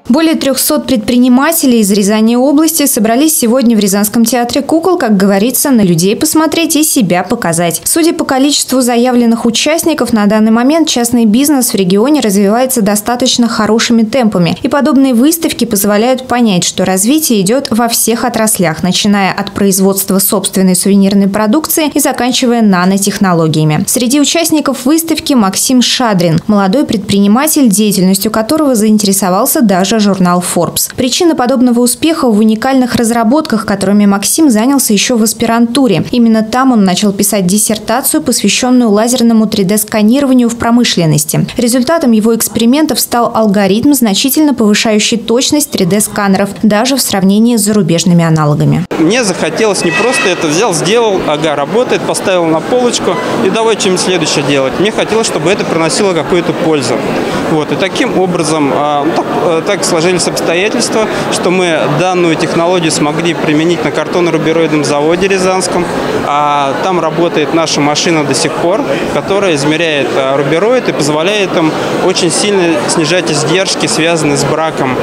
Более 300 предпринимателей из Рязани области собрались сегодня в Рязанском театре кукол, как говорится, на людей посмотреть и себя показать. Судя по количеству заявленных участников, на данный момент частный бизнес в регионе развивается достаточно хорошими темпами. И подобные выставки позволяют понять, что развитие идет во всех отраслях, начиная от производства собственной сувенирной продукции и заканчивая нанотехнологиями. Среди участников выставки Максим Шадрин, молодой предприниматель, деятельностью которого заинтересовался даже журнал Forbes. Причина подобного успеха в уникальных разработках, которыми Максим занялся еще в аспирантуре. Именно там он начал писать диссертацию, посвященную лазерному 3D-сканированию в промышленности. Результатом его экспериментов стал алгоритм, значительно повышающий точность 3D-сканеров, даже в сравнении с зарубежными аналогами. Мне захотелось не просто это взял, сделал, ага, работает, поставил на полочку и давай что-нибудь следующее делать. Мне хотелось, чтобы это приносило какую-то пользу. Вот. И таким образом, так сложились обстоятельства, что мы данную технологию смогли применить на картонно-рубероидном заводе рязанском. Там работает наша машина до сих пор, которая измеряет рубероид и позволяет им очень сильно снижать издержки, связанные с браком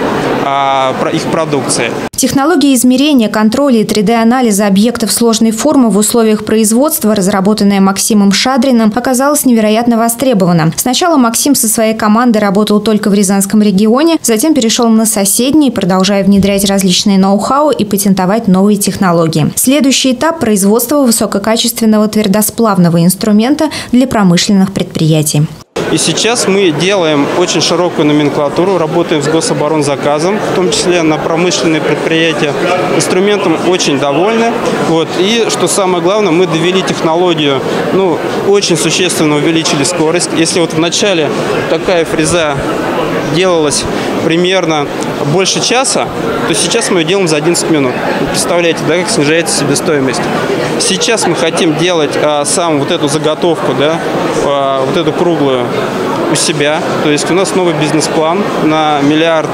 их продукции. Технология измерения, контроля и 3D-анализа объектов сложной формы в условиях производства, разработанная Максимом Шадриным, оказалась невероятно востребована. Сначала Максим со своей командой работал только в Рязанском регионе, затем перешел на соседний, продолжая внедрять различные ноу-хау и патентовать новые технологии. Следующий этап – производство высококачественного твердосплавного инструмента для промышленных предприятий. И сейчас мы делаем очень широкую номенклатуру, работаем с гособоронзаказом, в том числе на промышленные предприятия. Инструментом очень довольны. Вот. И, что самое главное, мы довели технологию, очень существенно увеличили скорость. Если вот в начале такая фреза делалась примерно больше часа, то сейчас мы ее делаем за 11 минут. Представляете, да, как снижается себестоимость. Сейчас мы хотим делать вот эту заготовку, да, вот эту круглую у себя. То есть у нас новый бизнес-план на 1 миллиард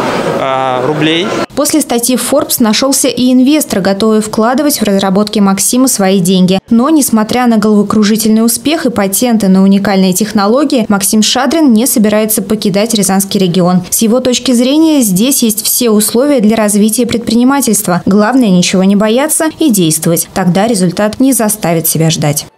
рублей. После статьи Forbes нашелся и инвестор, готовый вкладывать в разработки Максима свои деньги. Но, несмотря на головокружительный успех и патенты на уникальные технологии, Максим Шадрин не собирается покидать Рязанский регион. С его точки зрения, здесь есть все условия для развития предпринимательства. Главное – ничего не бояться и действовать. Тогда результат не заставит себя ждать.